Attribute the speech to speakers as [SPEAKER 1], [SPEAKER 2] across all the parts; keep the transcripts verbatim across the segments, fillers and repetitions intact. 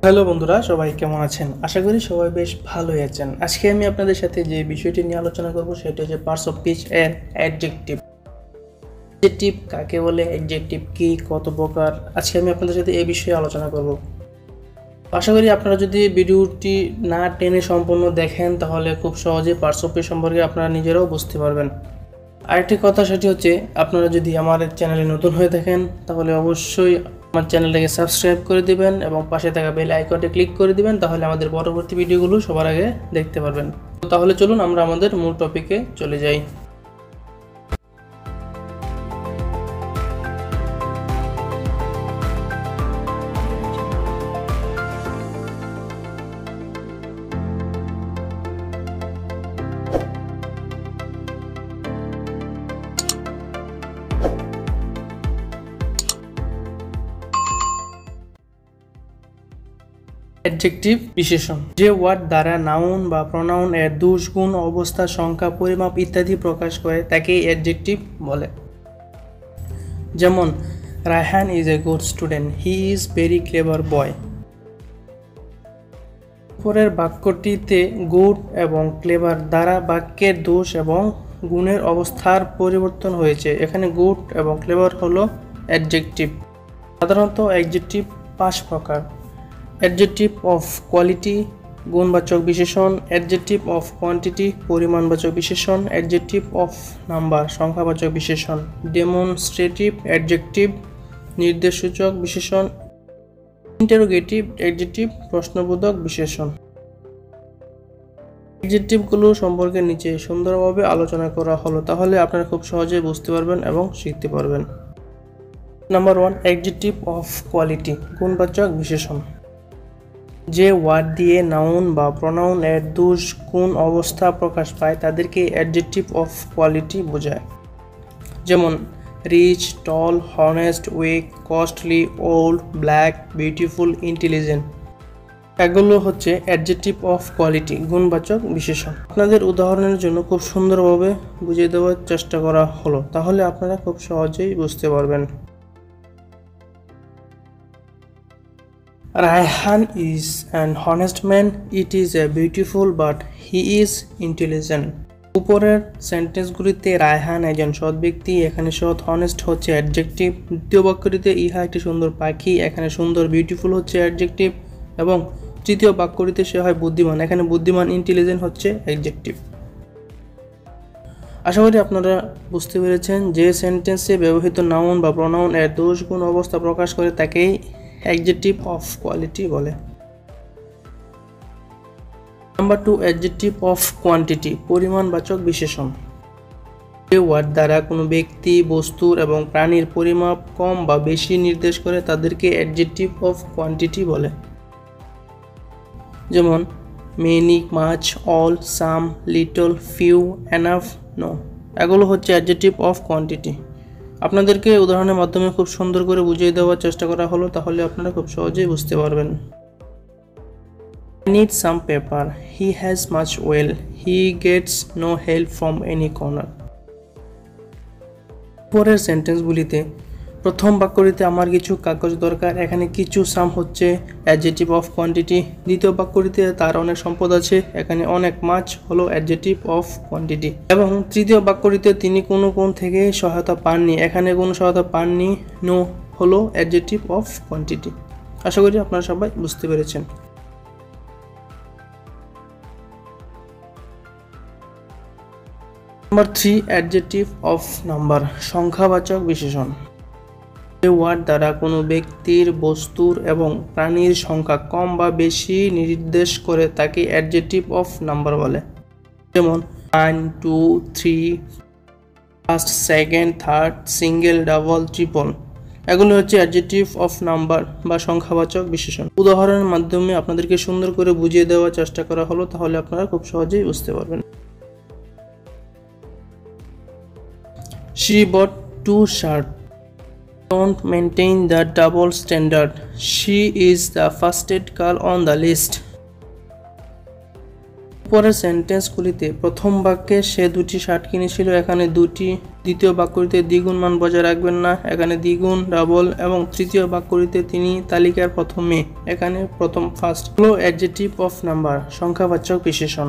[SPEAKER 1] Hello বন্ধুরা, সবাই কেমন আছেন? আশা করি সবাই বেশ ভালোই আছেন। আজকে আমি আপনাদের সাথে যে বিষয়টি নিয়ে আলোচনা করব সেটা হচ্ছে পার্টস অফ স্পিচ এর অ্যাডজেক্টিভ। অ্যাডজেক্টিভ কাকে বলে, অ্যাডজেক্টিভ কি, কত প্রকার, আজকে আমি আপনাদের সাথে এই বিষয়ে আলোচনা করব। আশা করি আপনারা যদি ভিডিওটি না টেনে সম্পূর্ণ দেখেন তাহলে খুব সহজে পার্টস অফ স্পিচ সম্পর্কে আপনারা নিজেরাও বুঝতে পারবেন। আরেকটি কথা সেটি হচ্ছে, আপনারা যদি আমার চ্যানেলে নতুন হয়ে থাকেন তাহলে অবশ্যই আমার চ্যানেলটাকে সাবস্ক্রাইব করে দিবেন এবং পাশে থাকা বেল আইকনটি ক্লিক করে দিবেন, তাহলে আমাদের পরবর্তী ভিডিওগুলো সবার আগে দেখতে পারবেন। তাহলে চলুন আমরা আমাদের মূল টপিকে চলে যাই। অ্যাডজেক্টিভ বিশেষণ, যে ওয়ার্ড দ্বারা নাউন বা প্রনাউন এর দোষ, গুণ, অবস্থা, সংখ্যা, পরিমাপ ইত্যাদি প্রকাশ করে তাকে অ্যাডজেক্টিভ বলে। যেমন, Raihan is a good student, he is very clever boy. উপরের বাক্যটিতে গুড এবং ক্লেভার দ্বারা বাক্যের দোষ এবং গুণের অবস্থার পরিবর্তন হয়েছে। এখানে গুড এবং ক্লেভার হলো অ্যাডজেক্টিভ। সাধারণত অ্যাডজেক্টিভ পাঁচ প্রকার: অ্যাডজেক্টিভ অফ কোয়ালিটি গুণবাচক বিশেষণ, অ্যাডজেক্টিভ অফ কোয়ান্টিটি পরিমাণবাচক বিশেষণ, অ্যাডজেক্টিভ অফ নাম্বার সংখ্যাবাচক বিশেষণ, ডেমনস্ট্রেটিভ অ্যাডজেক্টিভ নির্দেশসূচক বিশেষণ, ইন্টারোগেটিভ অ্যাডজেক্টিভ প্রশ্নবোধক বিশেষণ। অ্যাডজেক্টিভগুলো সম্পর্কে নিচে সুন্দরভাবে আলোচনা করা হলো, তাহলে আপনারা খুব সহজেই বুঝতে পারবেন এবং শিখতে পারবেন। Number one, adjective of quality গুণবাচক বিশেষণ। যে ওয়ার্ড দিয়ে নাউন বা প্রনাউন এর দোষ, গুণ, অবস্থা প্রকাশ পায় তাদেরকে অ্যাডজেক্টিভ অফ কোয়ালিটি বোঝায়। যেমন, rich, tall, honest, weak, costly, old, black, beautiful, intelligent. এগুলো হচ্ছে অ্যাডজেক্টিভ অফ কোয়ালিটি গুণবাচক বিশেষণ। আপনাদের উদাহরণের জন্য খুব সুন্দরভাবে বুঝিয়ে দেওয়ার চেষ্টা করা হলো, তাহলে আপনারা খুব সহজেই বুঝতে পারবেন। Raihan is an honest man. It is a beautiful but he is intelligent. উপরের সেন্টেন্সগুলিতে রায়হান একজন সৎ ব্যক্তি, এখানে সৎ, হনেস্ট হচ্ছে অ্যাডজেক্টিভ। দ্বিতীয় বাক্যটিতে ইহা একটি সুন্দর পাখি, এখানে সুন্দর, বিউটিফুল হচ্ছে অ্যাডজেক্টিভ। এবং তৃতীয় বাক্যটিতে সে হয় বুদ্ধিমান, এখানে বুদ্ধিমান, ইন্টেলিজেন্ট হচ্ছে অ্যাডজেক্টিভ। আশা করি আপনারা বুঝতে পেরেছেন যে সেন্টেন্সে ব্যবহৃত নাউন বা প্রনাউন এর দোষ, গুণ, অবস্থা প্রকাশ করে তাকেই অ্যাডজেক্টিভ অফ কোয়ালিটি বলে। Number two, adjective of quantity পরিমাণবাচক বিশেষণ। যে ওয়ার্ড দ্বারা কোনো ব্যক্তি, বস্তুর এবং প্রাণীর পরিমাপ কম বা বেশি নির্দেশ করে তাদেরকে অ্যাডজেক্টিভ অফ কোয়ান্টিটি বলে। যেমন, many, much, all, some, little, few, enough, no. এগুলো হচ্ছে অ্যাডজেক্টিভ অফ কোয়ান্টিটি। আপনাদেরকে উদাহরণের মাধ্যমে খুব সুন্দর করে বুঝিয়ে দেওয়ার চেষ্টা করা হলো, তাহলে আপনারা খুব সহজেই বুঝতে পারবেন। I need some paper. He has much oil. He gets no help from any corner. পরের সেন্টেন্সগুলিতে প্রথম বাক্যটিতে আমার কিছু কাগজ দরকার, এখানে কিছু সাম হচ্ছে অ্যাডজেক্টিভ অফ কোয়ান্টিটি। দ্বিতীয় বাক্যটিতে তার অনেক সম্পদ আছে, এখানে অনেক মাছ হলো অ্যাডজেক্টিভ অফ কোয়ান্টিটি। এবং তৃতীয় বাক্যটিতে তিনি কোনো কোণ থেকে সহায়তা পাননি, এখানে কোনো সহায়তা পাননি, নো হলো অ্যাডজেক্টিভ অফ কোয়ান্টিটি। আশা করি আপনারা সবাই বুঝতে পেরেছেন। Number three, adjective of number সংখ্যাবাচক বিশেষণ। যে ওয়ার্ড দ্বারা কোনো ব্যক্তির, বস্তুর এবং প্রাণীর সংখ্যা কম বা বেশি নির্দেশ করে তাকে অ্যাডজেক্টিভ অফ নাম্বার বলে। যেমন, one, two, three, first, second, third, single, double, triple. এগুলো হচ্ছে অ্যাডজেক্টিভ অফ নাম্বার বা সংখ্যাবাচক বিশেষণ। উদাহরণের মাধ্যমে আপনাদেরকে সুন্দর করে বুঝিয়ে দেওয়ার চেষ্টা করা হলো, তাহলে আপনারা খুব সহজেই বুঝতে পারবেন। She bought two shirts. Don't maintain the double standard. She is the first girl on the list. পরের সেন্টেন্সগুলিতে প্রথম বাক্যে সে দুটি শার্ট কিনেছিল, এখানে দুটি দ্বিতীয় বাক্যটিতে দ্বিগুণ মান বজায় রাখবেন না, এখানে দ্বিগুণ ডাবল। এবং তৃতীয় বাক্যটিতে তিনি তালিকার প্রথমে, এখানে প্রথম ফার্স্ট। হলো অ্যাডজেক্টিভ অফ নাম্বার, সংখ্যাবাচক বিশেষণ।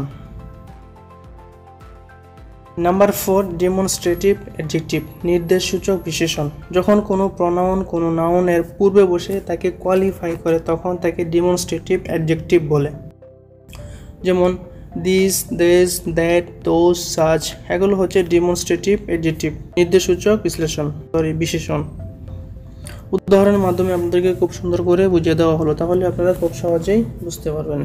[SPEAKER 1] নাম্বার ফোর, ডেমনস্ট্রেটিভ অ্যাডজেক্টিভ, নির্দেশসূচক বিশেষণ। যখন কোনো প্রনাউন কোনো নাউনের পূর্বে বসে তাকে কোয়ালিফাই করে তখন তাকে ডেমনস্ট্রেটিভ অ্যাডজেক্টিভ বলে। যেমন দিস, দেস, দ্যাট, দোজ, সাচ, এগুলো হচ্ছে ডেমনস্ট্রেটিভ অ্যাডজেক্টিভ, নির্দেশসূচক বিশ্লেষণ সরি বিশেষণ। উদাহরণের মাধ্যমে আপনাদেরকে খুব সুন্দর করে বুঝিয়ে দেওয়া হলো, তাহলে আপনারা খুব সহজেই বুঝতে পারবেন।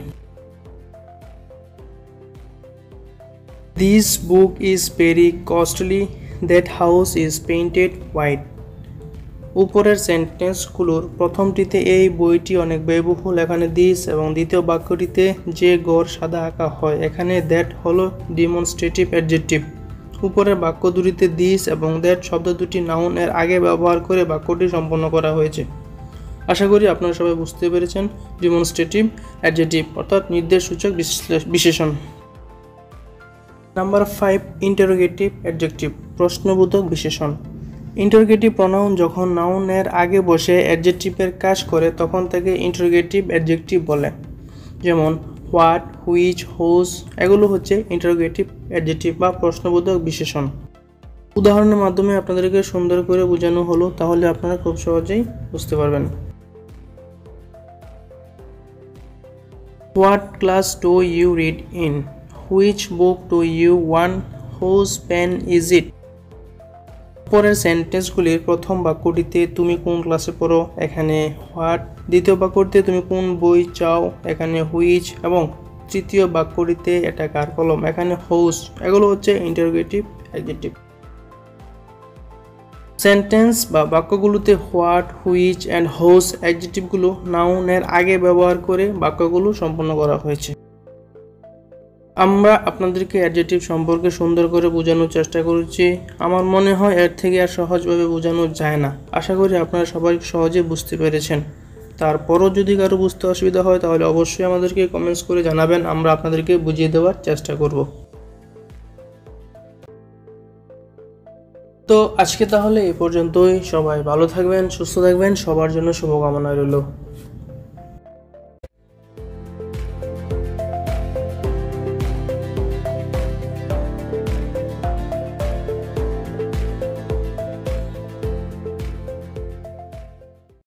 [SPEAKER 1] This book is very costly. That house is painted white. উপরের সেন্টেন্সগুলোর প্রথমটিতে এই বইটি অনেক ব্যয়বহুল, এখানে দিস, এবং দ্বিতীয় বাক্যটিতে যে ঘর সাদা আঁকা হয়, এখানে দ্যাট হলো ডেমনস্ট্রেটিভ অ্যাডজেক্টিভ। উপরের বাক্য দুটিতে দিস এবং দ্যাট শব্দ দুটি নাউন এর আগে ব্যবহার করে বাক্যটি সম্পন্ন করা হয়েছে। আশা করি আপনারা সবাই বুঝতে পেরেছেন ডেমনস্ট্রেটিভ অ্যাডজেক্টিভ অর্থাৎ নির্দেশসূচক বিশেষণ। নাম্বার ফাইভ, ইন্টারোগেটিভ অ্যাডজেক্টিভ, প্রশ্নবোধক বিশেষণ। ইন্টারোগেটিভ প্রনাউন যখন নাউনের আগে বসে অ্যাডজেক্টিভের কাজ করে তখন তাকে ইন্টারোগেটিভ অ্যাডজেক্টিভ বলে। যেমন হোয়াট, হুইচ, হোজ, এগুলো হচ্ছে ইন্টারোগেটিভ অ্যাডজেক্টিভ বা প্রশ্নবোধক বিশেষণ। উদাহরণের মাধ্যমে আপনাদেরকে সুন্দর করে বোঝানো হলো, তাহলে আপনারা খুব সহজেই বুঝতে পারবেন। What class do you read in? Which book do you want? Whose pen is it? পরের সেন্টেন্সগুলির প্রথম বাক্যটিতে তুমি কোন ক্লাসে পড়ো, এখানে হোয়াট। দ্বিতীয় বাক্যটিতে তুমি কোন বই চাও, এখানে হুইচ। এবং তৃতীয় বাক্যটিতে এটা কার কলম, এখানে হোজ। এগুলো হচ্ছে ইন্টারোগেটিভ অ্যাডজেক্টিভ। সেন্টেন্স বা বাক্যগুলোতে হোয়াট, হুইচ অ্যান্ড হোজ অ্যাডজেক্টিভগুলো নাউনের আগে ব্যবহার করে বাক্যগুলো সম্পন্ন করা হয়েছে। আমরা আপনাদেরকে অ্যাডজেক্টিভ সম্পর্কে সুন্দর করে বোঝানোর চেষ্টা করেছি। আমার মনে হয় এর থেকে আর সহজভাবে বোঝানো যায় না। আশা করি আপনারা সবাই সহজে বুঝতে পেরেছেন। তারপরও যদি কারো বুঝতে অসুবিধা হয় তাহলে অবশ্যই আমাদেরকে কমেন্টস করে জানাবেন, আমরা আপনাদেরকে বুঝিয়ে দেওয়ার চেষ্টা করব। তো আজকে তাহলে এ পর্যন্তই। সবাই ভালো থাকবেন, সুস্থ থাকবেন, সবার জন্য শুভকামনা রইল।